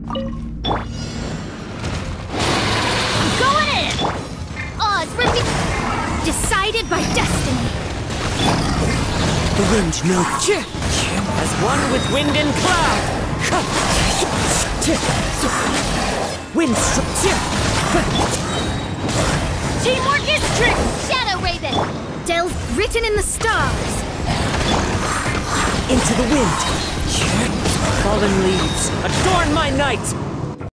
Going in! Oz decided by destiny. The wind knows. As one with wind and cloud. Wind Teamwork is strength! Shadow Raven! Delve written in the stars! into the wind. Fallen leaves, adorn my night!